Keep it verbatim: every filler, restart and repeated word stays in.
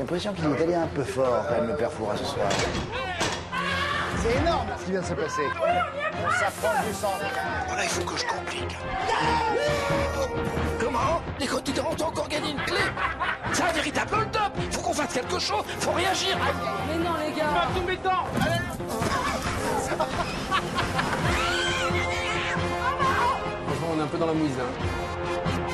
l'impression qu'il est allé un peu fort, quand même, le père Fouras, ce soir. C'est énorme, ce qui vient de se passer. On s'approche du centre. Bon, là, il faut que je complique. Comment? Les candidats ont encore gagné une clé. C'est un véritable hold-up. Faut qu'on fasse quelque chose. Faut réagir. Mais non, les gars. Pas tout mettant. Franchement, on est un peu dans la mouise, là.